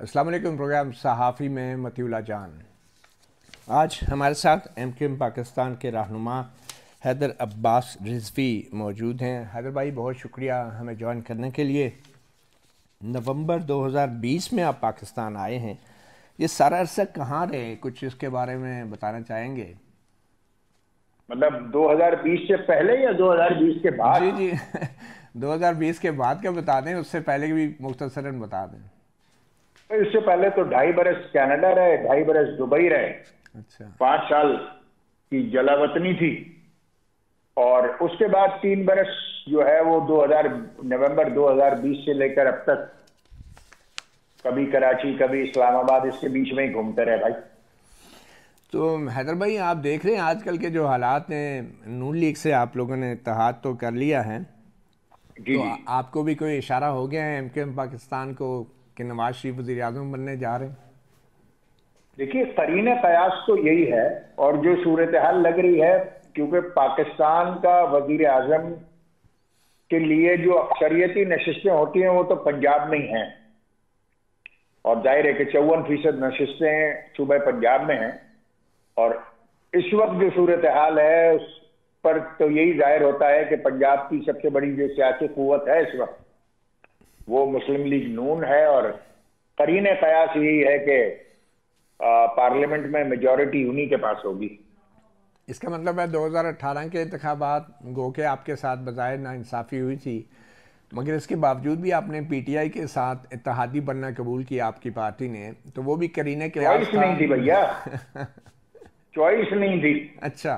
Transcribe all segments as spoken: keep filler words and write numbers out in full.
अस्सलाम वालेकुम। प्रोग्राम सहाफ़ी में मतीउल्लाह जान। आज हमारे साथ एम क्यू एम पाकिस्तान के रहनुमा हैदर अब्बास रिजवी मौजूद हैं। हैदर भाई, बहुत शुक्रिया हमें ज्वाइन करने के लिए। नवंबर दो हज़ार बीस में आप पाकिस्तान आए हैं। ये सारा अरसा कहाँ रहे, कुछ इसके बारे में बताना चाहेंगे? मतलब दो हज़ार बीस से पहले या दो हज़ार बीस के जी बाद? जी दो हज़ार बीस के बाद का बता दें, उससे पहले भी मुख्तसरन बता दें। तो इससे पहले तो ढाई बरस कनाडा रहे, ढाई बरस दुबई रहे, अच्छा। पांच साल की जलावतनी थी, और उसके बाद तीन बरस जो है वो दो हज़ार नवंबर दो हज़ार बीस से लेकर अब तक कभी कराची कभी इस्लामाबाद, इसके बीच में ही घूमते रहे भाई। तो हैदर भाई, आप देख रहे हैं आजकल के जो हालात हैं, नून लीग से आप लोगों ने इत्तेहाद तो कर लिया है, जी तो जी। आ, आपको भी कोई इशारा हो गया है एम क्यू एम पाकिस्तान को कि नवाज शरीफ वज़ीर आज़म बनने जा रहे हैं? देखिए, करीने कयास तो यही है, और जो सूरत हाल लग रही है, क्योंकि पाकिस्तान का वजीर आजम के लिए जो अक्सरियती नशिस्तें होती हैं वो तो पंजाब में ही हैं, और जाहिर है कि चौवन फीसद नशिस्तें सूबे पंजाब में हैं। और इस वक्त जो सूरत हाल है उस पर तो यही जाहिर होता है कि पंजाब की सबसे बड़ी जो सियासी कुव्वत है इस वक्त वो मुस्लिम लीग नून है, और करीने कयास यही है कि पार्लियामेंट में मेजॉरिटी उन्हीं के पास होगी। इसका मतलब है दो हज़ार अठारह के इंतखाबात गो के आपके साथ बजाय नाइंसाफ़ी हुई थी, मगर इसके बावजूद भी आपने पी टी आई के साथ इत्तेहादी बनना कबूल किया आपकी पार्टी ने, तो वो भी करीने कयास चॉइस था। नहीं थी भैया, चॉइस नहीं थी। अच्छा,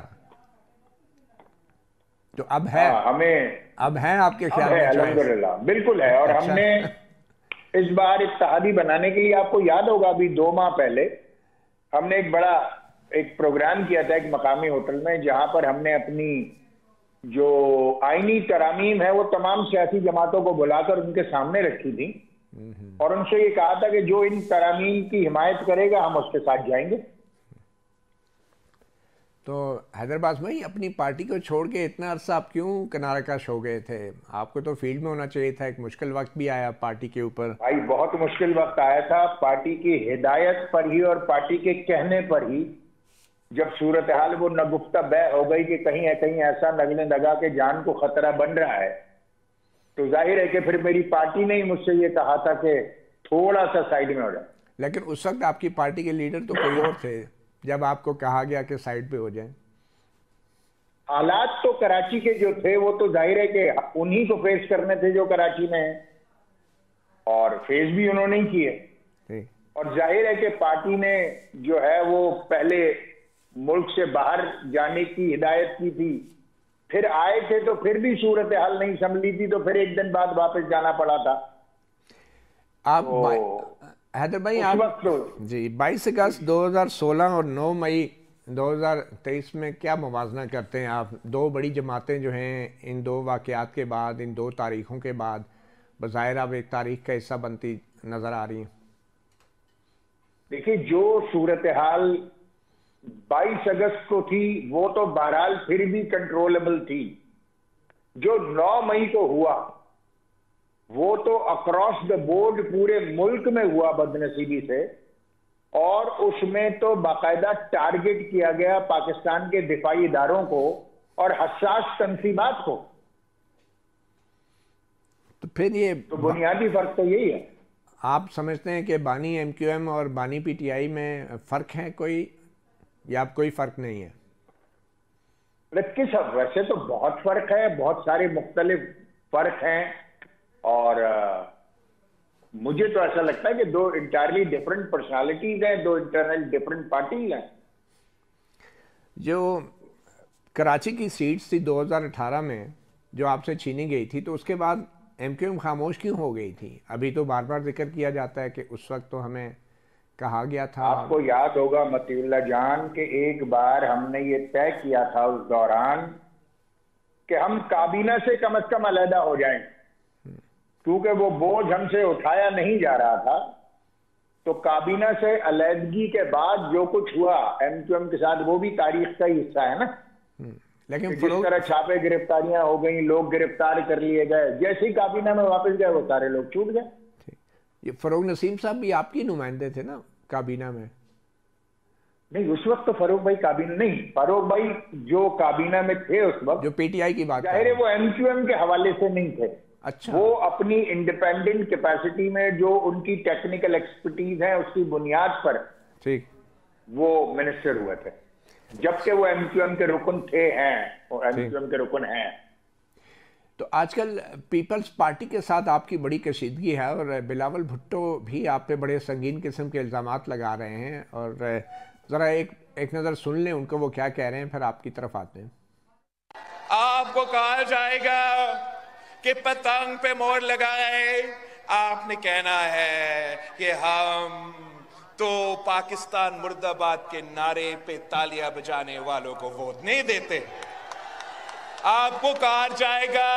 तो अब है? हाँ, हमें अब है आपके अब ख्याल है, में चॉइस? अल्हम्दुलिल्लाह, बिल्कुल है। और अच्छा। हमने इस बार इत्तेहादी बनाने के लिए, आपको याद होगा अभी दो माह पहले हमने एक बड़ा एक प्रोग्राम किया था एक मकामी होटल में, जहां पर हमने अपनी जो आईनी तरामीम है वो तमाम सियासी जमातों को बुलाकर उनके सामने रखी थी, और उनसे ये कहा था कि जो इन तरामीम की हिमायत करेगा हम उसके साथ जाएंगे। तो हैदराबाद में ही अपनी पार्टी को छोड़ के इतना अरसा आप क्यों किनारा कश हो गए थे? आपको तो फील्ड में होना चाहिए था। एक मुश्किल वक्त भी आया पार्टी के ऊपर। भाई बहुत मुश्किल वक्त आया था, पार्टी की हिदायत पर ही और पार्टी के कहने पर ही जब सूरत हाल वो नगुफ्ता बह हो गई कि कहीं है कहीं ऐसा नगने लगा के जान को खतरा बन रहा है, तो जाहिर है कि फिर मेरी पार्टी ने ही मुझसे ये कहा था कि थोड़ा सा साइड में हो जाए। लेकिन उस वक्त आपकी पार्टी के लीडर तो कोई और थे जब आपको कहा गया कि साइड पे हो जाए। हालात तो कराची के जो थे वो तो जाहिर है कि उन्हीं को फेस करने थे जो कराची में है, और फेस भी उन्होंने ही किए। और जाहिर है कि पार्टी ने जो है वो पहले मुल्क से बाहर जाने की हिदायत की थी, फिर आए थे तो फिर भी सूरत हाल नहीं संभली थी, तो फिर एक दिन बाद वापस जाना पड़ा था। आप तो हैदर भाई, उस आप वक्त तो जी बाईस अगस्त दो हज़ार सोलह और नौ मई दो हज़ार तेईस में क्या मुवाजना करते हैं आप? दो बड़ी जमातें जो हैं, इन दो वाक़यात के बाद, इन दो तारीख़ों के बाद बज़ाहिर अब एक तारीख़ का हिस्सा बनती नज़र आ रही हैं। देखिए, जो सूरत हाल बाईस अगस्त को थी वो तो बहरहाल फिर भी कंट्रोलेबल थी। जो नौ मई को हुआ वो तो अक्रॉस द बोर्ड पूरे मुल्क में हुआ बदनसीबी से, और उसमें तो बाकायदा टारगेट किया गया पाकिस्तान के दिफाई इदारों को और हसास तंसीबात को। तो फिर ये तो बुनियादी फर्क तो यही है। आप समझते हैं कि बानी एम क्यू एम और बानी पी टी आई में फ़र्क है कोई, या आप कोई फ़र्क नहीं है? लेकिन सब वैसे तो बहुत फर्क है, बहुत सारे मुख्तलिफ फर्क हैं, और आ, मुझे तो ऐसा लगता है कि दो इंटायरली डिफरेंट पर्सनालिटीज हैं, दो इंटरनल डिफरेंट पार्टीज हैं। जो कराची की सीट्स थी दो हज़ार अठारह में जो आपसे छीनी गई थी, तो उसके बाद एम क्यू एम खामोश क्यों हो गई थी? अभी तो बार बार जिक्र किया जाता है कि उस वक्त तो हमें कहा गया था। आपको याद होगा मतीउल्लाह जान के एक बार हमने ये तय किया था उस दौरान कि हम काबीना से कम अज कम अलहदा हो जाएं, क्योंकि वो बोझ हमसे उठाया नहीं जा रहा था। तो काबीना से अलहदगी के बाद जो कुछ हुआ एम क्यू एम के साथ, वो भी तारीख का ही हिस्सा है ना। लेकिन जिस तरह छापे गिरफ्तारियां हो गई, लोग गिरफ्तार कर लिए गए, जैसे ही काबीना में वापस गए वो सारे लोग छूट गए। ये फरूक नसीम साहब भी आपकी नुमाइंदे थे ना काबीना में? नहीं, उस वक्त तो फारूक भाई काबीना नहीं, फारूक भाई जो काबीना में थे उस वक्त, जो पीटीआई की बात जाहिर है वो एमक्यूएम के हवाले से नहीं थे। अच्छा। वो अपनी इंडिपेंडेंट कैपेसिटी में जो उनकी टेक्निकल एक्सपर्टीज है उसकी बुनियाद पर ठीक वो मिनिस्टर हुए थे, जबकि वो एमक्यूएम के रुकन थे हैं और एमक्यूएम के रुकन हैं। तो आजकल पीपल्स पार्टी के साथ आपकी बड़ी कशीदगी है और बिलावल भुट्टो भी आप पे बड़े संगीन किस्म के इल्ज़ामात लगा रहे हैं, और ज़रा एक एक नज़र सुन लें उनको, वो क्या कह रहे हैं, फिर आपकी तरफ आते हैं। आपको कहा जाएगा कि पतंग पे मोहर लगाए, आपने कहना है कि हम तो पाकिस्तान मुर्दाबाद के नारे पे तालियां बजाने वालों को वोट नहीं देते। आपको कहा जाएगा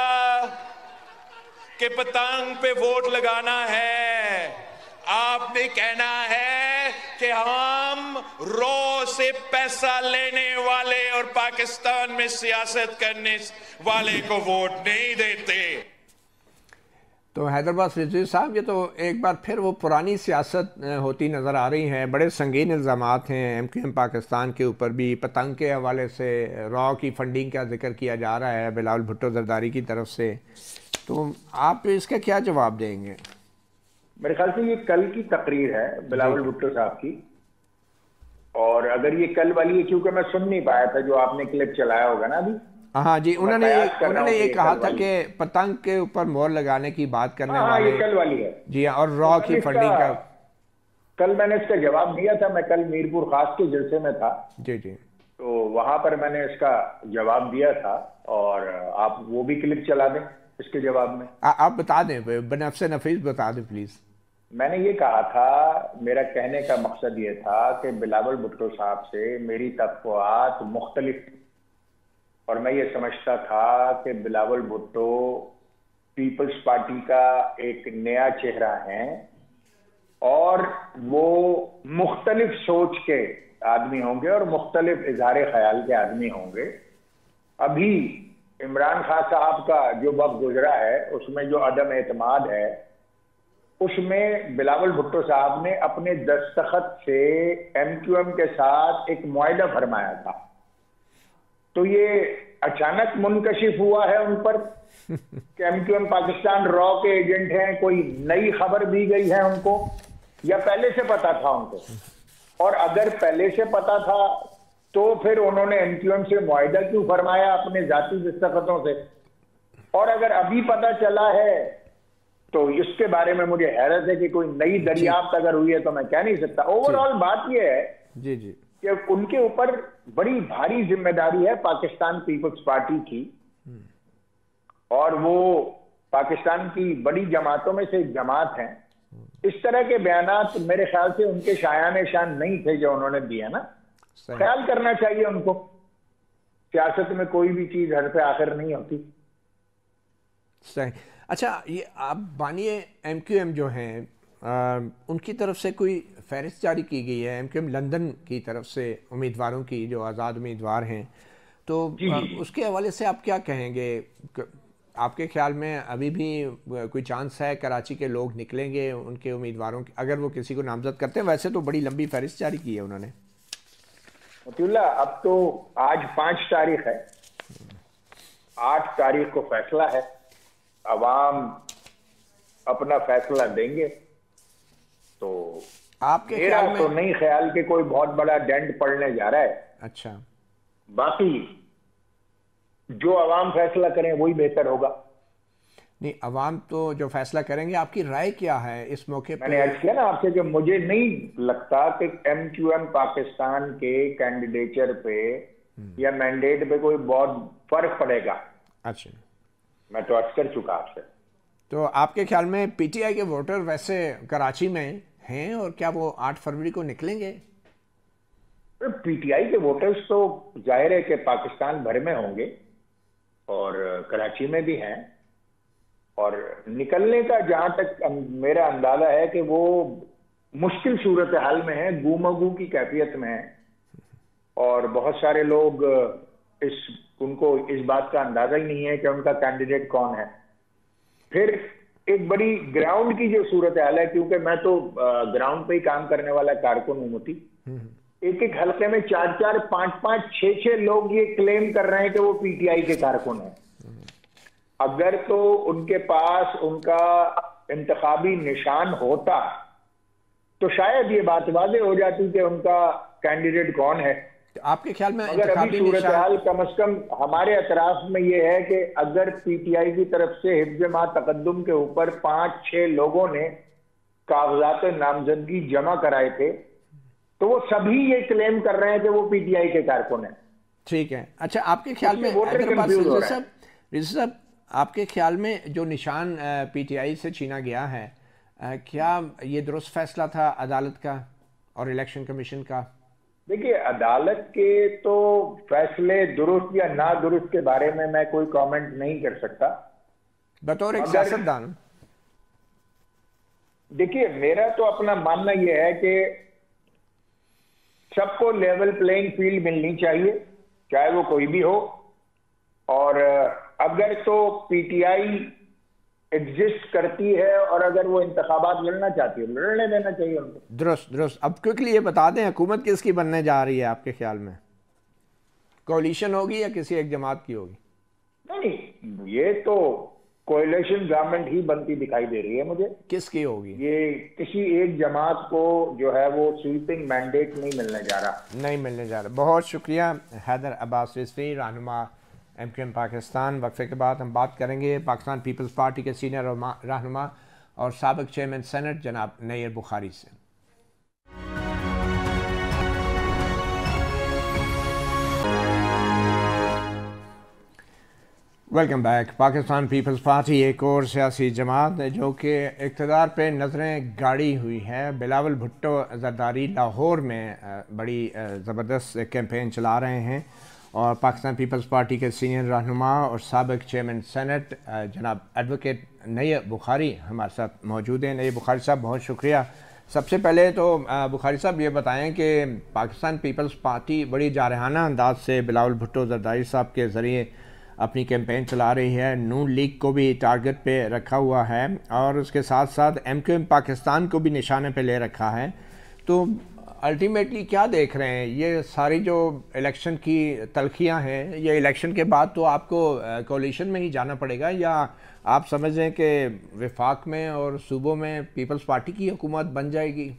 कि पतंग पे वोट लगाना है, आपने कहना है कि हम रो से पैसा लेने वाले और पाकिस्तान में सियासत करने वाले को वोट नहीं देते। तो हैदराबाद रिजवी साहब, ये तो एक बार फिर वो पुरानी सियासत होती नज़र आ रही है। बड़े संगीन इल्ज़ामात हैं एम क्यू एम पाकिस्तान के ऊपर भी, पतंग के हवाले से रॉ की फंडिंग का जिक्र किया जा रहा है बिलावल भुट्टो जरदारी की तरफ से, तो आप इसका क्या जवाब देंगे? मेरे ख्याल से ये कल की तकरीर है बिलावल भुट्टो साहब की, और अगर ये कल वाली है, क्योंकि मैं सुन नहीं पाया था जो आपने क्लिप चलाया होगा ना अभी। हाँ जी, उन्होंने उन्होंने ये कहा था कि पतंग के ऊपर मोहर लगाने की बात करने हाँ, वाले, ये कल वाली है जी हाँ, और रॉ की फंडिंग का कल मैंने इसका जवाब दिया था। मैं कल मीरपुर खास के जलसे में था, जी जी, तो वहां पर मैंने इसका जवाब दिया था, और आप वो भी क्लिप चला दें इसके जवाब में। आ, आप बता दें, बनफ्से नफीस बता दें प्लीज। मैंने ये कहा था, मेरा कहने का मकसद ये था कि बिलावल भुट्टो साहब से मेरी तवक्कुआत मुख्तलिफ, और मैं ये समझता था कि बिलावल भुट्टो पीपल्स पार्टी का एक नया चेहरा है और वो मुख्तलिफ सोच के आदमी होंगे और मुख्तलिफ इजहार ख्याल के आदमी होंगे। अभी इमरान खान साहब का जो वक्त गुजरा है उसमें जो अदम एतमाद है, उसमें बिलावल भुट्टो साहब ने अपने दस्तखत से एमक्यूएम के साथ एक मुआहदा फरमाया था, तो ये अचानक मुनकशिफ हुआ है उन पर कि एमक्यूएम पाकिस्तान रॉ के एजेंट हैं। कोई नई खबर दी गई है उनको या पहले से पता था उनको? और अगर पहले से पता था तो फिर उन्होंने एमक्यूएम से मुआहदा क्यों फरमाया अपने जाती दस्तखतों से? और अगर अभी पता चला है तो इसके बारे में मुझे हैरत है कि कोई नई दरियाफ्त अगर हुई है तो मैं कह नहीं सकता। ओवरऑल बात यह है जी जी कि उनके ऊपर बड़ी भारी जिम्मेदारी है पाकिस्तान पीपल्स पार्टी की, और वो पाकिस्तान की बड़ी जमातों में से एक जमात है। इस तरह के बयानात मेरे ख्याल से उनके शायान शान नहीं थे जो उन्होंने दिया ना। ख्याल करना चाहिए उनको, सियासत में कोई भी चीज हर पे आखिर नहीं होती। सही। अच्छा, ये आप बानिए एमक्यूएम जो हैं, आ, उनकी तरफ से कोई फहरिस्त जारी की गई है एमक्यूएम लंदन की तरफ से उम्मीदवारों की जो आज़ाद उम्मीदवार हैं, तो आ, उसके हवाले से आप क्या कहेंगे? आपके ख्याल में अभी भी कोई चांस है कराची के लोग निकलेंगे उनके उम्मीदवारों की, अगर वो किसी को नामजद करते हैं? वैसे तो बड़ी लंबी फहरिस्त जारी की है उन्होंने। मतीउल्लाह, अब तो आज पाँच तारीख है, आठ तारीख को फैसला है, अवाम अपना फैसला देंगे। तो आपके मेरा ख्याल में तो नहीं ख्याल कि कोई बहुत बड़ा डेंट पड़ने जा रहा है। अच्छा, बाकी जो अवाम फैसला करें वही बेहतर होगा। नहीं, अवाम तो जो फैसला करेंगे, आपकी राय क्या है इस मौके पर? मैंने अर्ज किया ना आपसे कि मुझे नहीं लगता कि एमक्यूएम पाकिस्तान के कैंडिडेचर पे या मैंडेट पे कोई बहुत फर्क पड़ेगा। अच्छा, मैं तो अर्ज कर चुका आपसे। तो आपके ख्याल में पीटीआई के वोटर वैसे कराची में हैं, और क्या वो आठ फरवरी को निकलेंगे? पीटीआई के वोटर्स तो जाहिर है कि पाकिस्तान भर में होंगे और कराची में भी हैं, और निकलने का जहां तक मेरा अंदाजा है कि वो मुश्किल सूरत हाल में है, गूमगू की कैफियत में है, और बहुत सारे लोग इस उनको इस बात का अंदाजा ही नहीं है कि उनका कैंडिडेट कौन है। फिर एक बड़ी ग्राउंड की जो सूरत हाल है, क्योंकि मैं तो ग्राउंड पे ही काम करने वाला कारकुन हूं मोती, एक एक हल्के में चार चार पांच पांच छह छह लोग ये क्लेम कर रहे हैं कि वो पीटीआई के कारकुन हैं। अगर तो उनके पास उनका इंतखाबी निशान होता तो शायद ये बात वाज़ेह हो जाती कि उनका कैंडिडेट कौन है। तो आपके ख्याल में अगर अभी सूरत हाल कम अज कम हमारे अतराफ में ये है कि अगर पीटीआई की तरफ से हिफ्ज़ मा तकद्दुम के ऊपर पांच छह लोगों ने कागजात नामजदगी जमा कराए थे तो वो सभी ये क्लेम कर रहे हैं कि वो पीटीआई के कारकुन हैं। ठीक है, अच्छा आपके ख्याल में साहब, आपके ख्याल में जो निशान पीटीआई से छीना गया है, क्या ये दुरुस्त फैसला था अदालत का और इलेक्शन कमीशन का? देखिए, अदालत के तो फैसले दुरुस्त या ना दुरुस्त के बारे में मैं कोई कमेंट नहीं कर सकता बतौर एक सियासतदान। देखिए, मेरा तो अपना मानना यह है कि सबको लेवल प्लेइंग फील्ड मिलनी चाहिए, चाहे वो कोई भी हो। और अगर तो पीटीआई एग्जिस्ट करती है और अगर वो इंतखाबात लड़ना चाहती है, लड़ने देना चाहिए उनको। दुरुस्त दुरुस्त। अब क्विकली ये बता दें, हुकूमत किसकी बनने जा रही है आपके ख्याल में? कोalition होगी या किसी एक जमात की होगी? नहीं, ये तो कोएलिशन गवर्नमेंट ही बनती दिखाई दे रही है मुझे। किसकी होगी? ये किसी एक जमात को जो है वो स्वीपिंग मैंडेट नहीं मिलने जा रहा नहीं मिलने जा रहा। बहुत शुक्रिया हैदर अब्बास रिजवी, रहनुमा एम क्यू एम पाकिस्तान। वक्फे के बाद हम बात करेंगे पाकिस्तान पीपल्स पार्टी के सीनियर रहनुमा और साबिक चेयरमैन सेनेट जनाब नैयर बुखारी से। Welcome back. Pakistan Peoples Party एक और सियासी जमात है जो कि इक़्तिदार पे नज़रें गाड़ी हुई है। बिलावल भुट्टो जरदारी लाहौर में बड़ी ज़बरदस्त कैंपेन चला रहे हैं और पाकिस्तान पीपल्स पार्टी के सीनियर रहनुमा और साबिक चेयरमैन सेनेट जनाब एडवोकेट नैयर बुखारी हमारे साथ मौजूद हैं। नैयर बुखारी साहब, बहुत शुक्रिया। सबसे पहले तो बुखारी साहब ये बताएं कि पाकिस्तान पीपल्स पार्टी बड़ी जारहाना अंदाज से बिलावल भुट्टो जरदारी साहब के ज़रिए अपनी कैंपेन चला रही है, नून लीग को भी टारगेट पे रखा हुआ है और उसके साथ साथ एम क्यू एम पाकिस्तान को भी निशाने पे ले रखा है। तो अल्टीमेटली क्या देख रहे हैं? ये सारी जो इलेक्शन की तलखियां हैं, ये इलेक्शन के बाद तो आपको कोalition में ही जाना पड़ेगा या आप समझ रहे हैं कि विफाक में और सूबों में पीपल्स पार्टी की हुकूमत बन जाएगी?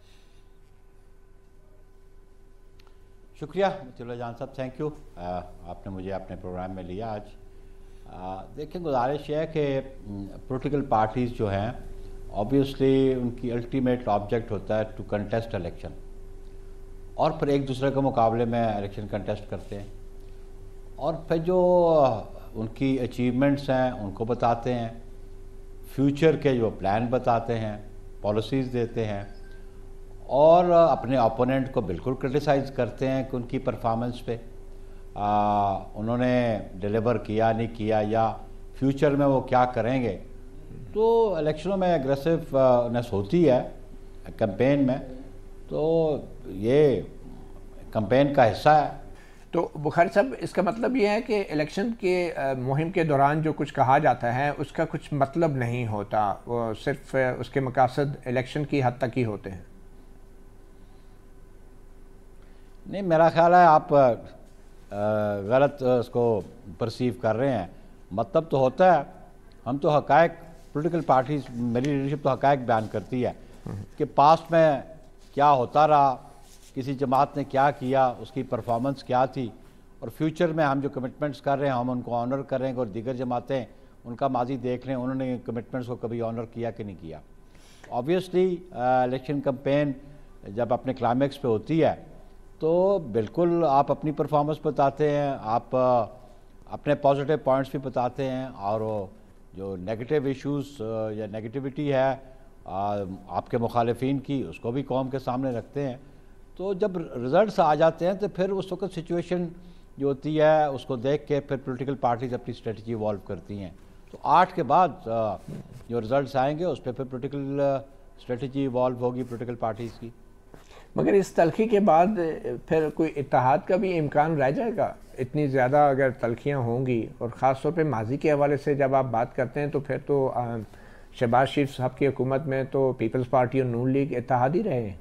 शुक्रिया मुतीउल्लाह जान साहब, थैंक यू, आपने मुझे अपने प्रोग्राम में लिया आज। देखिए, गुजारिश है कि पॉलिटिकल पार्टीज़ जो हैं ऑब्वियसली उनकी अल्टीमेट ऑब्जेक्ट होता है टू कंटेस्ट इलेक्शन और फिर एक दूसरे के मुकाबले में इलेक्शन कंटेस्ट करते हैं और फिर जो उनकी अचीवमेंट्स हैं उनको बताते हैं, फ्यूचर के जो प्लान बताते हैं, पॉलिसीज़ देते हैं और अपने ओपोनेंट को बिल्कुल क्रिटिसाइज़ करते हैं कि उनकी परफॉर्मेंस पे आ, उन्होंने डिलीवर किया नहीं किया या फ्यूचर में वो क्या करेंगे। तो इलेक्शनों में एग्रेसिवनेस होती है कैंपेन में, तो ये कैंपेन का हिस्सा है। तो बुखारी साहब, इसका मतलब ये है कि इलेक्शन के मुहिम के दौरान जो कुछ कहा जाता है उसका कुछ मतलब नहीं होता, वो सिर्फ उसके मकासद इलेक्शन की हद तक ही होते हैं? नहीं, मेरा ख्याल है आप गलत उसको परसीव कर रहे हैं। मतलब तो होता है, हम तो हक़ाइक़, पॉलिटिकल पार्टीज, मेरी लीडरशिप तो हक़ाइक़ बयान करती है कि पास्ट में क्या होता रहा, किसी जमात ने क्या किया, उसकी परफॉर्मेंस क्या थी और फ्यूचर में हम जो कमिटमेंट्स कर रहे हैं हम उनको ऑनर करेंगे और दीगर जमातें उनका माजी देख लें, उन्होंने कमिटमेंट्स को कभी ऑनर किया कि नहीं किया। ऑब्वियसली इलेक्शन कैंपेन जब अपने क्लाइमेक्स पे होती है तो बिल्कुल आप अपनी परफॉर्मेंस बताते हैं, आप अपने पॉजिटिव पॉइंट्स भी बताते हैं और जो नेगेटिव इश्यूज़ या नेगेटिविटी है आपके मुखालिफिन की उसको भी कौम के सामने रखते हैं। तो जब रिज़ल्ट्स आ जाते हैं तो फिर उस वक्त सिचुएशन जो होती है उसको देख के फिर पॉलिटिकल पार्टीज अपनी स्ट्रेटजी इवॉल्व करती हैं। तो आठ के बाद जो रिज़ल्ट्स आएंगे उस पर फिर पॉलिटिकल स्ट्रेटजी इवॉल्व होगी पॉलिटिकल पार्टीज़ की। मगर इस तलखी के बाद फिर कोई इत्तेहाद का भी इम्कान रह जाएगा? इतनी ज़्यादा अगर तलखियाँ होंगी और ख़ास तौर पे माजी के हवाले से जब आप बात करते हैं तो फिर तो शहबाज शरीफ साहब की हुकूमत में तो पीपल्स पार्टी और नून लीग इत्तेहादी रहे हैं।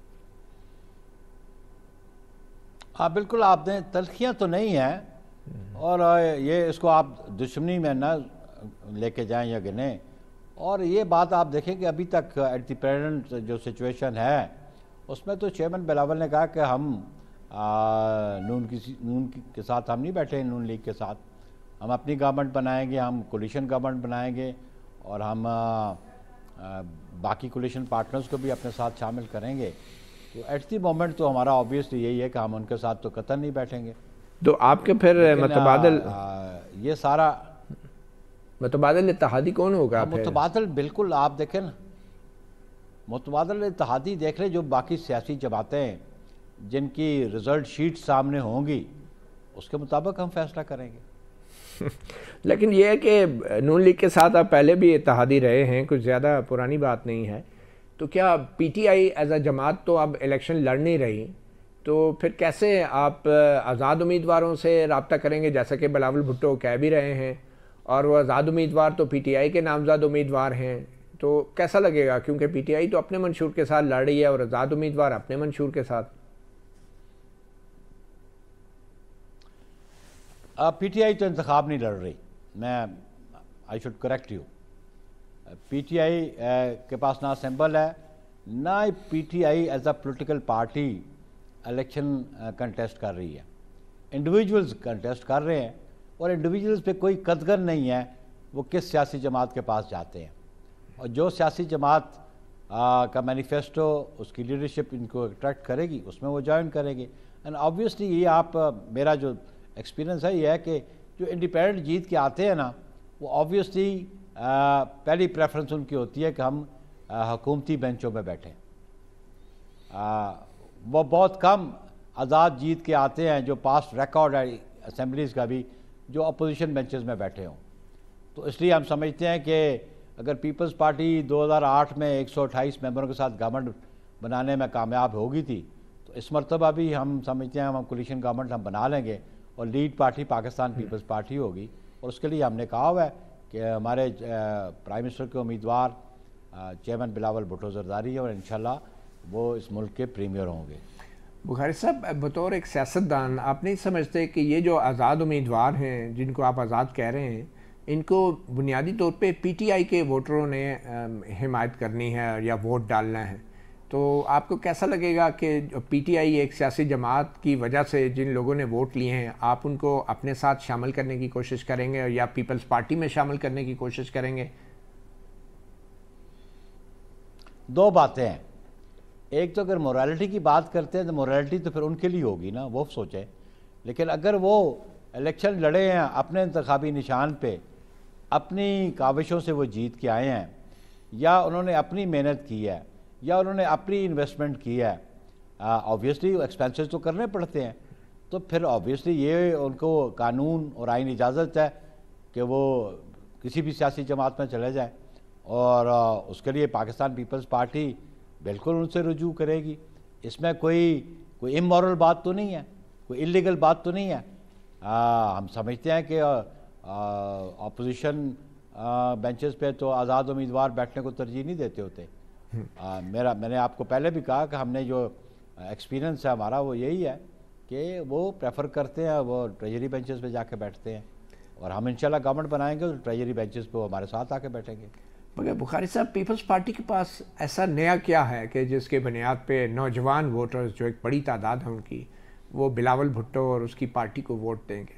हाँ बिल्कुल, आपने तलखियाँ तो नहीं हैं और ये इसको आप दुश्मनी में ना लेके जाएं या गिने। और ये बात आप देखें कि अभी तक एट द प्रेजेंट जो सिचुएशन है उसमें तो चेयरमैन बिलावल ने कहा कि हम आ, नून की नून की के साथ हम नहीं बैठे, नून लीग के साथ हम अपनी गवर्नमेंट बनाएंगे, हम कोलिशन गवर्नमेंट बनाएंगे और हम आ, आ, बाकी कोलिशन पार्टनर्स को भी अपने साथ शामिल करेंगे। तो एट दी मोमेंट तो हमारा ऑब्वियसली यही है कि हम उनके साथ तो कतई नहीं बैठेंगे। तो आपके फिर मतबादल ये सारा मतबादल इत्तेहादी कौन होगा? मुतबादल बिल्कुल आप देखें ना, मुतबादल इत्तेहादी देख लें जो बाकी सियासी जमातें जिनकी रिजल्ट शीट सामने होंगी उसके मुताबिक हम फैसला करेंगे। लेकिन यह है कि नून लीग के साथ आप पहले भी इत्तेहादी रहे हैं, कुछ ज़्यादा पुरानी बात नहीं है। तो क्या पीटीआई एज अ जमात तो अब इलेक्शन लड़ नहीं रही, तो फिर कैसे आप आज़ाद उम्मीदवारों से रब्ता करेंगे? जैसा कि बिलावल भुट्टो कह भी रहे हैं और वो आज़ाद उम्मीदवार तो पीटीआई के नामज़द उम्मीदवार हैं, तो कैसा लगेगा? क्योंकि पीटीआई तो अपने मंशूर के साथ लड़ रही है और आज़ाद उम्मीदवार अपने मंशूर के साथ। पीटीआई तो इंतखाब नहीं लड़ रही, मैं I should correct you. PTI के पास ना सिंबल है, ना ही PTI as a political party election contest कर रही है। इंडिविजुअल्स कंटेस्ट कर रहे हैं और इंडिविजुअल्स पे कोई कदगर नहीं है वो किस सियासी जमात के पास जाते हैं। और जो सियासी जमात आ, का मैनिफेस्टो उसकी लीडरशिप इनको अट्रैक्ट करेगी उसमें वो ज्वाइन करेंगे। एंड ऑब्वियसली ये आप मेरा जो एक्सपीरियंस है ये है कि जो इंडिपेंडेंट जीत के आते हैं ना वो ऑब्वियसली पहली प्रेफरेंस उनकी होती है कि हम हुकूमती बेंचों में बैठें। वो बहुत कम आज़ाद जीत के आते हैं जो पास्ट रिकॉर्ड है असेंबलीज़ का भी जो अपोजिशन बेंचेस में बैठे हों। तो इसलिए हम समझते हैं कि अगर पीपल्स पार्टी दो हज़ार आठ में एक सौ अट्ठाईस मेंबरों के साथ गवर्नमेंट बनाने में कामयाब होगी थी, तो इस मरतबा भी हम समझते हैं हम कोलिशन गवर्नमेंट हम बना लेंगे और lead party Pakistan Peoples Party होगी। और उसके लिए हमने कहा हुआ है कि हमारे प्राइम मिनिस्टर के उम्मीदवार चेयरमैन बिलावल भुट्टो जरदारी है और इंशाल्लाह वो इस मुल्क के प्रीमियर होंगे। बुखारी साहब, बतौर एक सियासतदान आप नहीं समझते कि ये जो आज़ाद उम्मीदवार हैं जिनको आप आज़ाद कह रहे हैं इनको बुनियादी तौर पे पीटीआई के वोटरों ने हिमायत करनी है या वोट डालना है, तो आपको कैसा लगेगा कि पीटीआई एक सियासी जमात की वजह से जिन लोगों ने वोट लिए हैं आप उनको अपने साथ शामिल करने की कोशिश करेंगे या पीपल्स पार्टी में शामिल करने की कोशिश करेंगे? दो बातें हैं, एक तो अगर मोरालिटी की बात करते हैं तो मोरालिटी तो फिर उनके लिए होगी ना, वो सोचें। लेकिन अगर वो इलेक्शन लड़े हैं अपने इंतखाबी निशान पे, अपनी काविशों से वो जीत के आए हैं या उन्होंने अपनी मेहनत की है या उन्होंने अपनी इन्वेस्टमेंट की है, ऑब्वियसली एक्सपेंसेस तो करने पड़ते हैं। तो फिर ऑब्वियसली ये उनको कानून और आइन इजाज़त है कि वो किसी भी सियासी जमात में चले जाएँ और आ, उसके लिए पाकिस्तान पीपल्स पार्टी बिल्कुल उनसे रुजू करेगी। इसमें कोई कोई इमोरल बात तो नहीं है, कोई इलीगल बात तो नहीं है। आ, हम समझते हैं कि अपोजिशन बेंचेस पे तो आज़ाद उम्मीदवार बैठने को तरजीह नहीं देते होते। आ, मेरा मैंने आपको पहले भी कहा कि हमने जो एक्सपीरियंस है हमारा वो यही है कि वो प्रेफर करते हैं वो ट्रेजरी बेंचेस पे जाके बैठते हैं और हम इंशाल्लाह गवर्नमेंट बनाएंगे तो ट्रेजरी बेंचेस पे वो हमारे साथ आके बैठेंगे। मगर बुखारी साहब, पीपल्स पार्टी के पास ऐसा नया क्या है कि जिसके बुनियाद पे नौजवान वोटर्स जो एक बड़ी तादाद है उनकी वो बिलावल भुट्टो और उसकी पार्टी को वोट देंगे?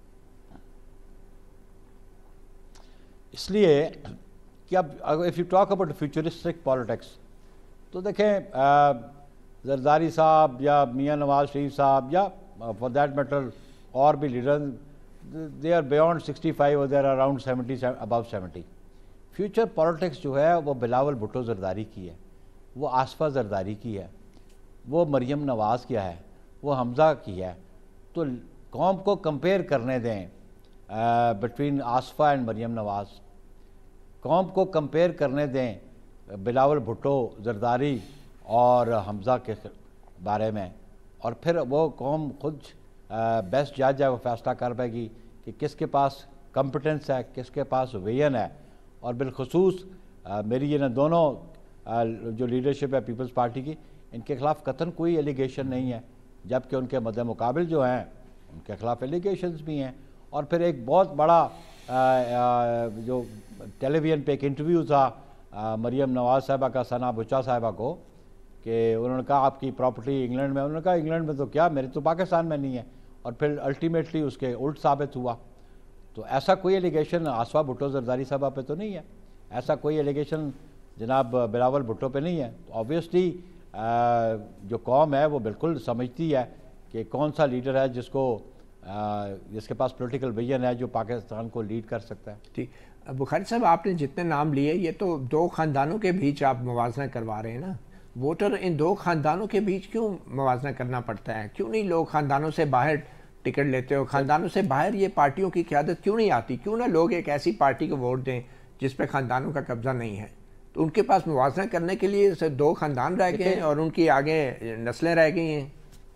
इसलिए कि अब if you talk about futuristic politics तो देखें जरदारी साहब या मियां नवाज शरीफ साहब या फॉर दैट मैटर और भी leader they are beyond sixty five और they are around seventy above seventy. Future politics जो है वो बिलावल भुट्टो जरदारी की है, वो आसफा जरदारी की है, वो मरियम नवाज़ की है, वो हमज़ा की है। तो कौम को कंपेयर करने दें बिटवीन आसफा एंड मरियम नवाज़, कौम को कंपेयर करने दें बिलावल भुट्टो जरदारी और हमज़ा के बारे में, और फिर वो कौम खुद बेस्ट जज है, वो फैसला कर पाएगी कि किसके पास कॉम्पिटेंस है, किसके पास विजन है। और बिलखसूस आ, मेरी ये ना दोनों आ, जो लीडरशिप है पीपल्स पार्टी की, इनके खिलाफ कतन कोई एलिगेशन नहीं है, जबकि उनके मद्दे मुकाबिल जो हैं उनके खिलाफ एलिगेशंस भी हैं। और फिर एक बहुत बड़ा आ, आ, जो टेलीविज़न पे एक इंटरव्यू था आ, मरियम नवाज साहिबा का सना बुच्चा साहिबा को, कि उन्होंने कहा आपकी प्रॉपर्टी इंग्लैंड में, उन्होंने कहा इंग्लैंड में तो क्या, मेरी तो पाकिस्तान में नहीं है, और फिर अल्टीमेटली उसके उल्ट साबित हुआ। तो ऐसा कोई एलिगेशन आसवा भुट्टो जरदारी साहबा पे तो नहीं है, ऐसा कोई एलिगेशन जनाब बिलावल भुट्टो पे नहीं है। तो ऑब्वियसली जो कौम है वो बिल्कुल समझती है कि कौन सा लीडर है जिसको आ, जिसके पास पॉलिटिकल विजन है, जो पाकिस्तान को लीड कर सकता है। ठीक, बुखारी साहब आपने जितने नाम लिए ये तो दो ख़ानदानों के बीच आप मुवाजना करवा रहे हैं ना। वोटर इन दो ख़ानदानों के बीच क्यों मुवाजना करना पड़ता है? क्यों नहीं लोग ख़ानदानों से बाहर टिकट लेते हो? ख़ानदानों से बाहर ये पार्टियों की क़यादत क्यों नहीं आती? क्यों ना लोग एक ऐसी पार्टी को वोट दें जिस पे ख़ानदानों का कब्ज़ा नहीं है? तो उनके पास मुवाजना करने के लिए सिर्फ दो ख़ानदान रह गए हैं और उनकी आगे नस्लें रह गई हैं।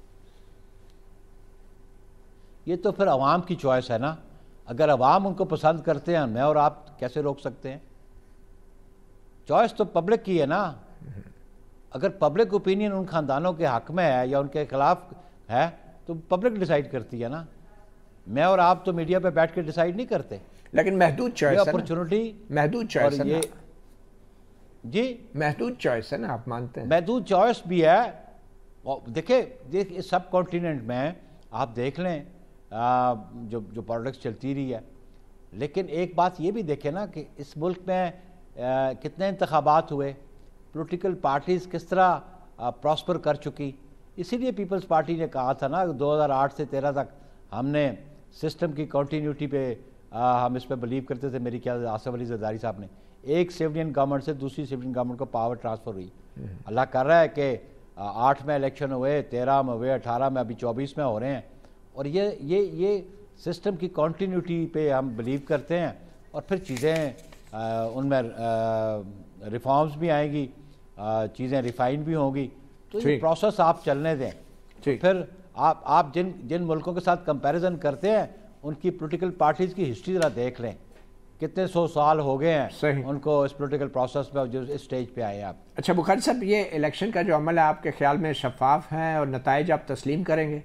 ये तो फिर अवाम की चॉइस है ना। अगर अवाम उनको पसंद करते हैं, मैं और आप कैसे रोक सकते हैं? चॉइस तो पब्लिक की है ना। अगर पब्लिक ओपिनियन उन खानदानों के हक में है या उनके खिलाफ है तो पब्लिक डिसाइड करती है ना। मैं और आप तो मीडिया पे बैठ के डिसाइड नहीं करते। लेकिन महदूद चॉइस है, अपॉर्चुनिटी महदूद चॉइस है ये ना? जी महदूद चॉइस है ना, आप मानते हैं? महदूद चॉइस भी है। देखिए देख इस सब कॉन्टिनेंट में आप देख लें आ, जो जो पॉलिटिक्स चलती रही है, लेकिन एक बात ये भी देखें ना कि इस मुल्क में आ, कितने इंतखाबात हुए, पॉलिटिकल पार्टीज़ किस तरह प्रॉस्पर कर चुकी। इसीलिए पीपल्स पार्टी ने कहा था ना दो हज़ार आठ से तेरह तक हमने सिस्टम की कंटिन्यूटी पे आ, हम इस पे बिलीव करते थे। मेरी क्या आसिफ अली जरदारी साहब ने एक सिविलियन गवर्नमेंट से दूसरी सिविलियन गवर्नमेंट को पावर ट्रांसफ़र हुई। अल्लाह कर रहा है कि आठ में इलेक्शन हुए, तेरह में हुए, अठारह में, अभी चौबीस में हो रहे हैं। और ये ये ये सिस्टम की कंटिन्यूटी पे हम बिलीव करते हैं और फिर चीज़ें उनमें रिफॉर्म्स भी आएंगी, चीज़ें रिफाइन भी होंगी। तो ये प्रोसेस आप चलने दें। फिर आप आप जिन जिन मुल्कों के साथ कंपैरिजन करते हैं उनकी पॉलिटिकल पार्टीज़ की हिस्ट्री ज़रा देख लें, कितने सौ साल हो गए हैं उनको इस पॉलिटिकल प्रोसेस में जो इस स्टेज पे आए आप। अच्छा बुखारी साहब, ये इलेक्शन का जो अमल है आपके ख्याल में शफाफ है और नताइज आप तस्लीम करेंगे?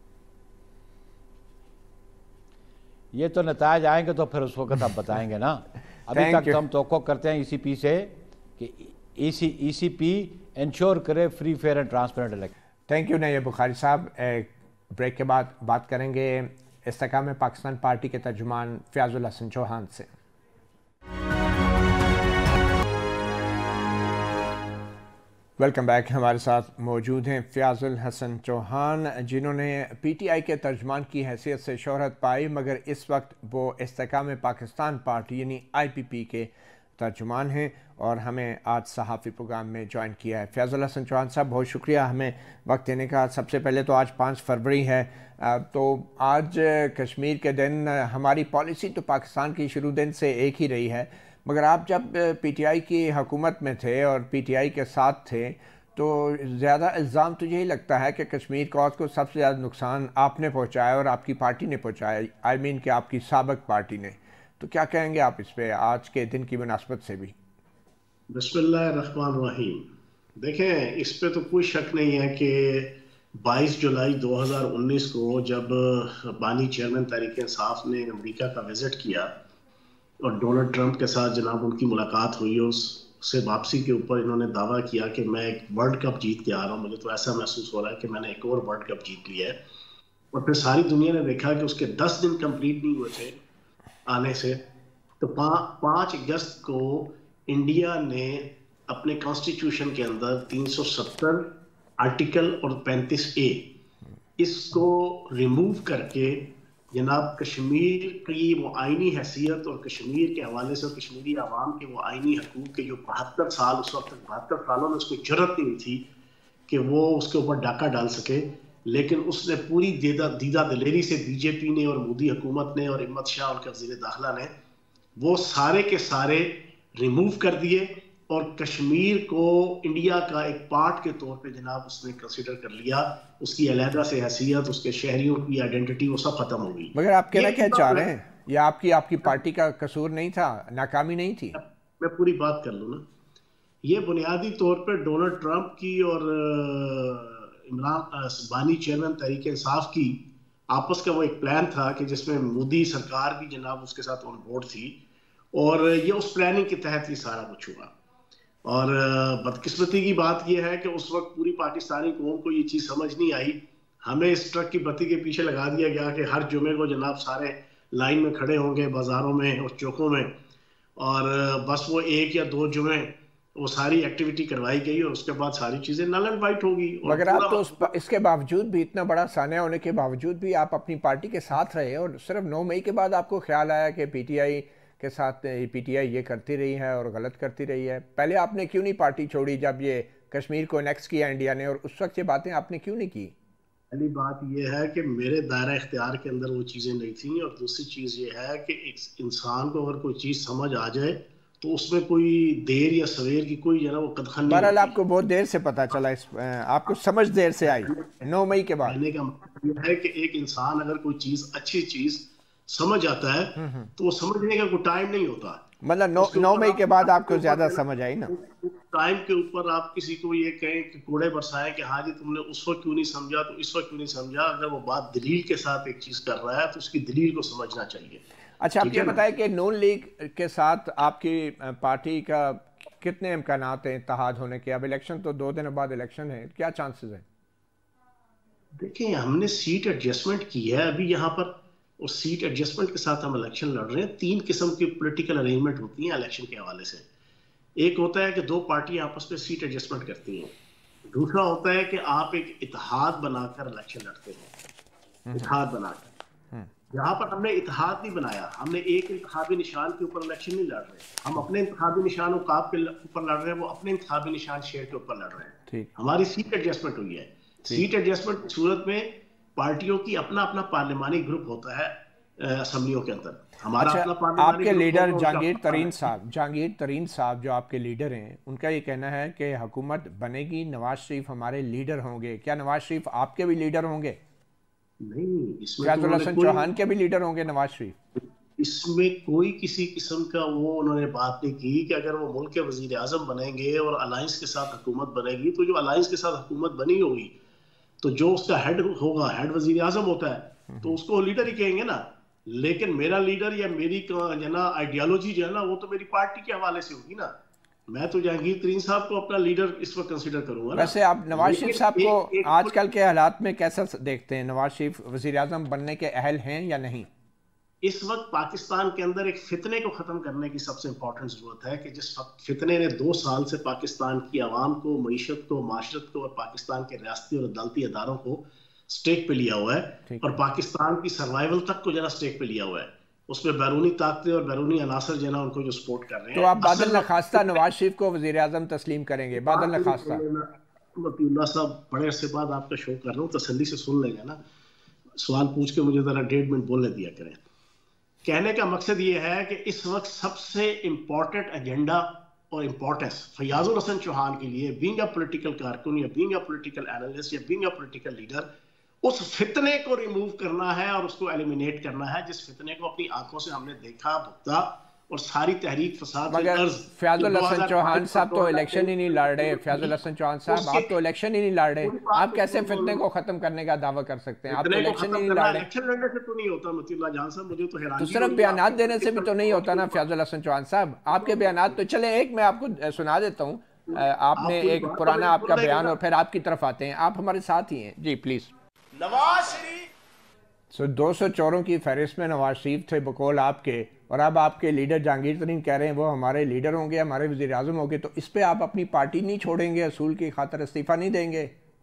ये तो नताइज आएंगे तो फिर उस वक्त आप बताएंगे ना। अभी तक तो हम तवक्को करते हैं ईसीपी से कि ईसी ईसीपी इंश्योर करे free fair and transparent election. Thank you Naiyab Bukhari साहब। एक ब्रेक के बाद बात करेंगे इस्तेकाम पाकिस्तान पार्टी के तर्जुमान फ़याज़ुल हसन चौहान से। Welcome back. हमारे साथ मौजूद हैं फ़याज़ुल हसन चौहान, जिन्होंने पीटीआई के तर्जुमान की हैसियत से शोहरत पाई, मगर इस वक्त वो इस्तेकाम पाकिस्तान पार्टी यानी आईपीपी के तर्जुमान हैं और हमें आज सहाफ़ी प्रोग्राम में ज्वाइन किया है। फ़याज़ुल हसन चौहान साहब, बहुत शुक्रिया हमें वक्त देने का। सबसे पहले तो आज पाँच फरवरी है, तो आज कश्मीर के दिन हमारी पॉलिसी तो पाकिस्तान की शुरू दिन से एक ही रही है, मगर आप जब पीटीआई की हुकूमत में थे और पीटीआई के साथ थे तो ज़्यादा इल्ज़ाम तो यही लगता है कि कश्मीर कॉज को सबसे ज़्यादा नुकसान आपने पहुँचाया और आपकी पार्टी ने पहुँचाया, आई मीन कि आपकी साबिक़ पार्टी ने। तो क्या कहेंगे आप इस पे आज के दिन की मुनासबत से भी? बिस्मिल्लाहिर्रहमानिर्रहीम। देखें, इस पे तो कोई शक नहीं है कि बाईस जुलाई दो हज़ार उन्नीस को जब बानी चेयरमैन तहरीक इंसाफ ने अमेरिका का विज़िट किया और डोनाल्ड ट्रंप के साथ जनाब उनकी मुलाकात हुई, उससे वापसी के ऊपर इन्होंने दावा किया कि मैं एक वर्ल्ड कप जीत के आ रहा हूँ, मुझे तो ऐसा महसूस हो रहा है कि मैंने एक और वर्ल्ड कप जीत लिया है। और फिर सारी दुनिया ने देखा कि उसके दस दिन कंप्लीट नहीं हुए थे आने से, तो पा, पाँच अगस्त को इंडिया ने अपने कॉन्स्टिट्यूशन के अंदर तीन सौ सत्तर आर्टिकल और पैंतीस ए इसको रिमूव करके जनाब कश्मीर की वो आईनी हैसियत और कश्मीर के हवाले से और कश्मीरी आवाम के वो आईनी हकूक़ के जो बहत्तर साल उस वक्त तक बहत्तर सालों में उसको जरूरत नहीं थी कि वो उसके ऊपर डाका डाल सके, लेकिन उसने पूरी दीदा दीदा दिलेरी से बीजेपी ने और मोदी हुकूमत ने और हिम्मत शाह और वज़ीर दाखिला ने वो सारे के सारे रिमूव कर दिए और कश्मीर को इंडिया का एक पार्ट के तौर पे जनाब उसने कंसीडर कर लिया। उसकी अलहदा से हैसियत, उसके शहरियों की आइडेंटिटी वो सब खत्म हो गई। मगर आप कहना क्या चाह रहे हैं? ये आपकी आपकी पार्टी का कसूर नहीं था, नाकामी नहीं थी? मैं पूरी बात कर लूँ ना। ये बुनियादी तौर पर डोनाल्ड ट्रंप की और इमरान बानी चेयरमैन तहरीक इंसाफ की आपस का वो एक प्लान था कि जिसमें मोदी सरकार भी जनाब उसके साथ ऑन बोर्ड थी, और ये उस प्लानिंग के तहत ये सारा कुछ हुआ। और बदकिस्मती की बात यह है कि उस वक्त पूरी पाकिस्तानी कौम को ये चीज़ समझ नहीं आई। हमें इस ट्रक की बत्ती के पीछे लगा दिया गया कि हर जुमे को जनाब सारे लाइन में खड़े होंगे बाजारों में और चौकों में, और बस वो एक या दो जुमे वो सारी एक्टिविटी करवाई गई और उसके बाद सारी चीज़ें नल एंड वाइट होगी। मगर आप तो उस, इसके बावजूद भी, इतना बड़ा सानिया होने के बावजूद भी आप अपनी पार्टी के साथ रहे, और सिर्फ नौ मई के बाद आपको ख्याल आया कि पीटीआई के साथ पीटीआई ये करती रही है और गलत करती रही है। पहले आपने क्यों नहीं पार्टी छोड़ी जब ये कश्मीर को नेक्स्ट किया इंडिया ने, और उस वक्त ये बातें आपने क्यों नहीं की? पहली बात यह है कि मेरे दायरा इख्तियार के अंदर वो चीज़ें नहीं थी, और दूसरी चीज़ ये है कि एक इंसान को अगर कोई चीज़ समझ आ जाए तो उसमें कोई देर या सवेर की कोई जो है वो कदखन नहीं। बहरहाल आपको बहुत देर से पता चला, इस आपको समझ देर से आई नौ मई के बाद। कहने का मतलब यह है कि एक इंसान अगर कोई चीज़ अच्छी चीज़ समझ आता है तो वो समझने का कोई टाइम नहीं होता। मतलब नौ नौ मई के बाद आपको ज्यादा समझ आई ना। टाइम के ऊपर आप किसी को ये कहें कि कूड़े बरसाएं कि हाँ जी तुमने उस वक्त क्यों नहीं समझा, तो इस वक्त क्यों नहीं समझा। अगर वो बात दलील के साथ एक चीज कर रहा है तो उसकी दलील को समझना चाहिए। अच्छा, आप ये बताएं कि नून लीग के साथ आपकी पार्टी का कितने इम्कानात हैं इत्तेहाद होने के? अब इलेक्शन तो दो दिन बाद इलेक्शन है, क्या चांसेस हैं? देखिए, हमने सीट एडजस्टमेंट की है अभी यहाँ पर, और सीट एडजस्टमेंट के साथ हम इलेक्शन लड़ रहे हैं। तीन किस्म की पॉलिटिकल अरेंजमेंट होती हैं इलेक्शन के हवाले से। एक होता है कि दो पार्टी आपस में सीट एडजस्टमेंट करती हैं। दूसरा होता है कि आप एक इत्तेहाद बनाकर इलेक्शन लड़ते हैं, इत्तेहाद बनाकर। यहाँ पर हमने इत्तेहाद नहीं बनाया, हमने एक इंतखाबी निशान के ऊपर इलेक्शन नहीं लड़ रहे। हम अपने इंतखाबी निशान उकाब के ऊपर लड़ रहे हैं, वो अपने इंतखाबी निशान शेर के ऊपर लड़ रहे हैं। हमारी सीट एडजस्टमेंट हुई है। सीट एडजस्टमेंट की सूरत में पार्टियों की अपना अपना पार्लिमानी ग्रुप होता है असेंबलियों के अंदर। हमारा अच्छा, अपना पार्लिमानी आपके लीडर ग्रुप जहांगीर तरीन साहब जहांगीर तरीन साहब जो आपके लीडर हैं, उनका ये कहना है कि हुकूमत बनेगी, नवाज शरीफ हमारे लीडर होंगे। क्या नवाज शरीफ आपके भी लीडर होंगे? नहीं, इसमें फयाजुल हसन चौहान के भी लीडर होंगे नवाज शरीफ? इसमें कोई किसी किस्म का वो उन्होंने बात नहीं की कि अगर वो मुल्क के वजीर आजम बनेंगे और अलायंस के साथ हुकूमत बनेगी, तो जो अलायंस के साथ हुकूमत बनी होगी तो जो उसका हेड होगा, हेड वजीर आजम होता है, तो उसको लीडर ही कहेंगे ना। लेकिन मेरा लीडर या मेरी जो ना आइडियोलॉजी जो है ना, वो तो मेरी पार्टी के हवाले से होगी ना। मैं तो जहांगीर तरीन साहब को अपना लीडर इस वक्त कंसीडर करूंगा। वैसे आप नवाज शरीफ साहब को आजकल के हालात में कैसा देखते हैं? नवाज शरीफ वजीर आजम बनने के अहल हैं या नहीं? इस वक्त पाकिस्तान के अंदर एक फितने को खत्म करने की सबसे इंपॉर्टेंट जरूरत है कि जिस फितने ने दो साल से पाकिस्तान की आवाम को, मईशत को, माशरत को और पाकिस्तान के रियासती और अदालती अदारों को स्टेक पे लिया हुआ है, और पाकिस्तान की सर्वाइवल तक को जरा स्टेक पे लिया हुआ है। उसमें बैरूनी ताकतें और बैरूनी अनासर जो ना उनको जो सपोर्ट कर रहे हैं। तो आप बादल नखास्ता नवाज शरीफ को वजीर आजम तस्लीम करेंगे? बादल नखास्ता मतीउल्लाह साहब, बड़े अरसे बाद आपका शो कर रहा हूँ, तसल्ली से सुन लेंगे ना। सवाल पूछ के मुझे जरा डेढ़ मिनट बोलने दिया करें। कहने का मकसद ये है कि इस वक्त सबसे इम्पोर्टेंट एजेंडा और इम्पोर्टेंस फयाजुल हसन चौहान के लिए, बीइंग अ पॉलिटिकल कारकुन या बीइंग अ पॉलिटिकल एनालिस्ट या बीइंग अ पॉलिटिकल लीडर, उस फितने को रिमूव करना है और उसको एलिमिनेट करना है, जिस फितने को अपनी आंखों से हमने देखा, भुगता, और सारी तहरीक फसाद। मगर फयाजुल हसन चौहान साहब तो इलेक्शन ही नहीं लड़ रहे। फयाजुल हसन चौहान साहब, आप तो इलेक्शन ही नहीं लड़ रहे, आप कैसे फितने को खत्म करने का दावा कर सकते हैं? आप तो इलेक्शन ही नहीं लड़ रहे। इलेक्शन लड़ने से तो नहीं होता मतीउल्लाह जान साहब, मुझे तो हैरानी। तो सिर्फ बयानात देने से भी तो नहीं होता ना फयाजुल हसन चौहान साहब। आपके बयानात तो चले, एक मैं आपको सुना देता हूँ, आपने एक पुराना आपका बयान, और फिर आपकी तरफ आते हैं। आप हमारे साथ ही हैं जी, प्लीज। नवाज शरीफ सो दो सौ चोरों की फहरिस्त में नवाज शरीफ थे बकौल आपके, और अब आपके लीडर जहांगीर तरीन कह रहे हैं वो हमारे लीडर होंगे, हमारे वज़ीर आज़म होंगे। तो इस पे आप अपनी पार्टी नहीं छोड़ेंगे? असूल की खातिर इस्तीफा नहीं देंगे?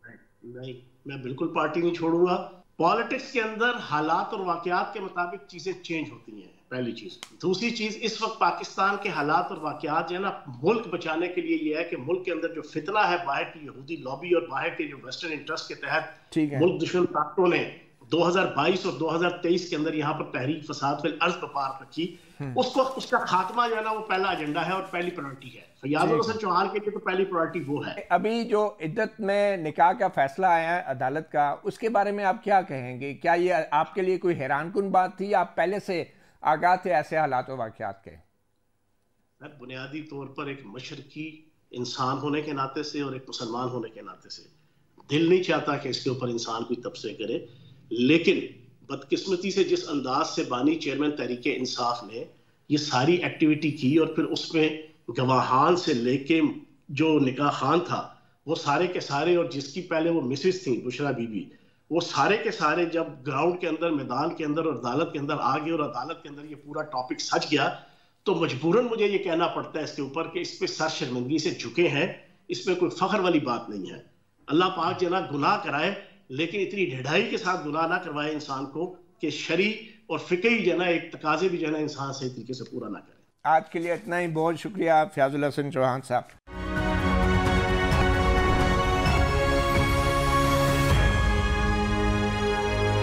नहीं, मैं बिल्कुल पार्टी नहीं छोड़ूंगा। पॉलिटिक्स के अंदर हालात और वाकयात के मुताबिक चीजें चेंज होती हैं, पहली चीज। दूसरी चीज, इस वक्त पाकिस्तान के हालात और वाकयात जो है ना, मुल्क बचाने के लिए ये है कि मुल्क के अंदर जो फितना है, बाहर की यहूदी लॉबी और बाहर के जो वेस्टर्न इंटरेस्ट के तहत मुल्क दुश्मन ताकतों ने दो हज़ार बाईस और दो हज़ार तेईस के अंदर यहाँ पर तहरीक फसाद फिल अर्ज बपार रखी, उसको उसका खात्मा जो है ना वो पहला एजेंडा है और पहली प्रायोरिटी है। फयाजुल हसन चौहान के लिए तो पहली प्रायोरिटी वो है। अभी जो इद्दत में निकाह का फैसला आया है अदालत का, उसके बारे में आप क्या कहेंगे? क्या ये आपके लिए कोई हैरानकुन बात थी? आप पहले से आगाह थे ऐसे हालात और वाकयात के? बुनियादी तौर पर एक मशरकी इंसान होने के नाते से और एक मुसलमान होने के नाते से दिल नहीं चाहता कि इसके ऊपर इंसान कोई तबसरे करे, लेकिन बदकिस्मती से जिस अंदाज से बानी चेयरमैन तहरीक इंसाफ ने ये सारी एक्टिविटी की और फिर उसमें गवाहान से लेके जो निकाह खान था वो सारे के सारे, और जिसकी पहले वो मिसेस थी बुशरा बीबी, वो सारे के सारे जब ग्राउंड के अंदर, मैदान के अंदर और अदालत के अंदर आ गए और अदालत के अंदर ये पूरा टॉपिक सच गया, तो मजबूरन मुझे ये कहना पड़ता है इसके ऊपर कि इस पे सर शर्मिंदगी से झुके हैं। इसमें कोई फख्र वाली बात नहीं है। अल्लाह पाक जना गुनाह कराए, लेकिन इतनी ढिढ़ाई के साथ गुनाह ना करवाए इंसान को कि शरी और फिकही जना एक तकाजे भी जना इंसान सही तरीके से पूरा ना करे। आज के लिए इतना ही। बहुत शुक्रिया फयाजुल हसन चौहान साहब।